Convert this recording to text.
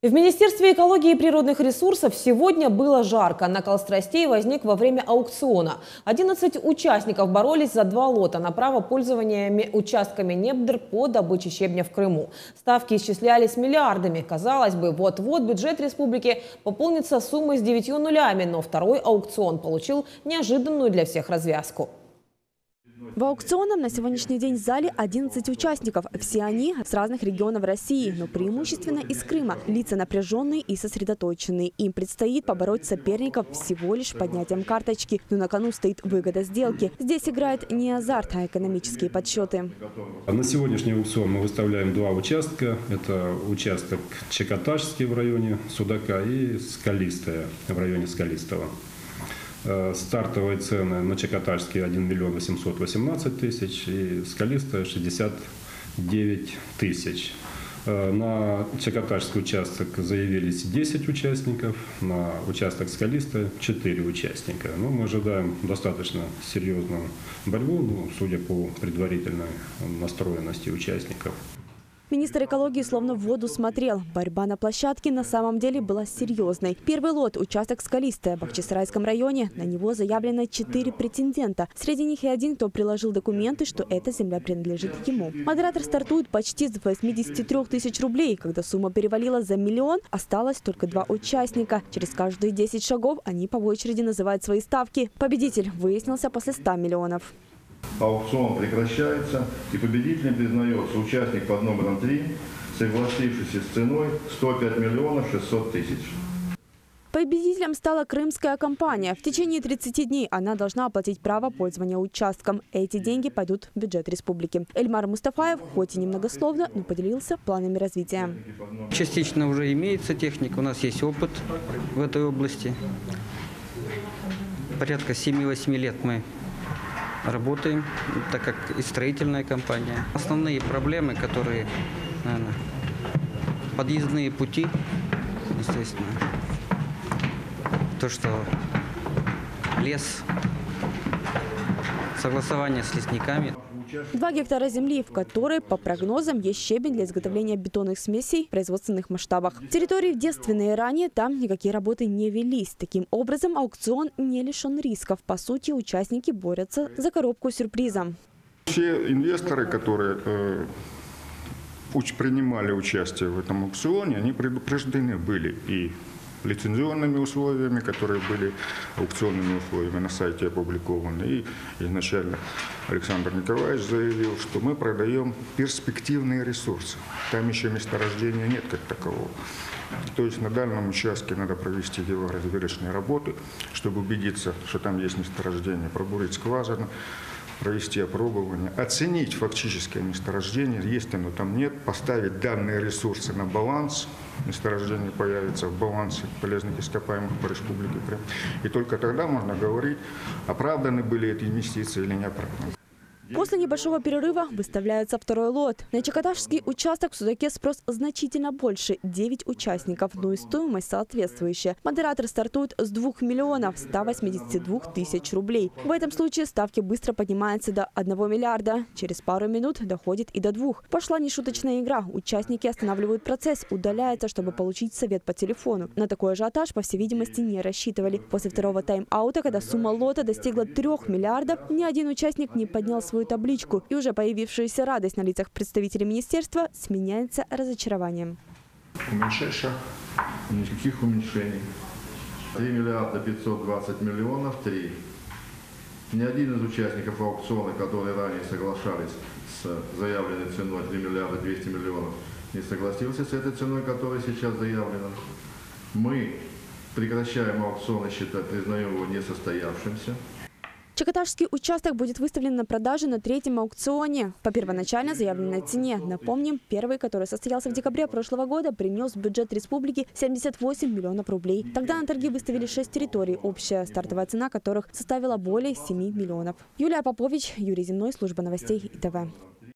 В Министерстве экологии и природных ресурсов сегодня было жарко. Накал страстей возник во время аукциона. 11 участников боролись за 2 лота на право пользования участками недр по добыче щебня в Крыму. Ставки исчислялись миллиардами. Казалось бы, вот-вот бюджет республики пополнится суммой с 9 нулями, но второй аукцион получил неожиданную для всех развязку. В аукционном на сегодняшний день в зале 11 участников. Все они с разных регионов России, но преимущественно из Крыма. Лица напряженные и сосредоточенные. Им предстоит побороть соперников всего лишь поднятием карточки. Но на кону стоит выгода сделки. Здесь играет не азарт, а экономические подсчеты. На сегодняшний аукцион мы выставляем 2 участка. Это участок Чекоташский в районе Судака и Скалистая в районе Скалистого. Стартовые цены на Чекоташский 1 миллион 818 тысяч и Скалистая 69 тысяч. На Чекоташский участок заявились 10 участников, на участок Скалистая 4 участника. Мы ожидаем достаточно серьезную борьбу, судя по предварительной настроенности участников. Министр экологии словно в воду смотрел. Борьба на площадке на самом деле была серьезной. Первый лот – участок Скалистая в Бахчисарайском районе. На него заявлено 4 претендента. Среди них и один, кто приложил документы, что эта земля принадлежит ему. Модератор стартует почти с 83 тысяч рублей. Когда сумма перевалила за миллион, осталось только 2 участника. Через каждые 10 шагов они по очереди называют свои ставки. Победитель выяснился после 100 миллионов. Аукцион прекращается, и победителем признается участник под номером 3, согласившийся с ценой 105 миллионов 600 тысяч. Победителем стала крымская компания. В течение 30 дней она должна оплатить право пользования участком. Эти деньги пойдут в бюджет республики. Эльмар Мустафаев, хоть и немногословно, но поделился планами развития. Частично уже имеется техника, у нас есть опыт в этой области. Порядка 7-8 лет мы работаем, так как и строительная компания. Основные проблемы, которые, наверное, подъездные пути, естественно, то, что лес, согласование с лесниками. 2 гектара земли, в которой, по прогнозам, есть щебень для изготовления бетонных смесей в производственных масштабах. Территории девственные ранее, там никакие работы не велись. Таким образом, аукцион не лишен рисков. По сути, участники борются за коробку сюрприза. Все инвесторы, которые принимали участие в этом аукционе, они предупреждены были и лицензионными условиями, которые были аукционными условиями на сайте опубликованы. И изначально Александр Николаевич заявил, что мы продаем перспективные ресурсы. Там еще месторождения нет как такового. То есть на данном участке надо провести геологоразведочные работы, чтобы убедиться, что там есть месторождение, пробурить скважину, провести опробование, оценить фактическое месторождение, есть оно там нет, поставить данные ресурсы на баланс, месторождение появится в балансе полезных ископаемых по республике Крым. И только тогда можно говорить, оправданы были эти инвестиции или не оправданы. После небольшого перерыва выставляется второй лот. На Чекоташский участок в Судаке спрос значительно больше – 9 участников, но и стоимость соответствующая. Модератор стартует с 2 миллионов 182 тысяч рублей. В этом случае ставки быстро поднимаются до 1 миллиарда. Через пару минут доходит и до 2. Пошла нешуточная игра. Участники останавливают процесс, удаляются, чтобы получить совет по телефону. На такой ажиотаж, по всей видимости, не рассчитывали. После второго тайм-аута, когда сумма лота достигла 3 миллиардов, ни один участник не поднял свою табличку, и уже появившаяся радость на лицах представителей министерства сменяется разочарованием. Уменьшение, никаких уменьшений. 3 миллиарда 520 миллионов, 3. Ни один из участников аукциона, которые ранее соглашались с заявленной ценой 3 миллиарда 200 миллионов, не согласился с этой ценой, которая сейчас заявлена. Мы прекращаем аукцион и признаем его несостоявшимся. Чекоташский участок будет выставлен на продажу на 3-м аукционе по первоначально заявленной цене. Напомним, первый, который состоялся в декабре прошлого года, принес в бюджет республики 78 миллионов рублей. Тогда на торги выставили 6 территорий, общая стартовая цена которых составила более 7 миллионов. Юлия Попович, Юрий Земной, служба новостей ИТВ.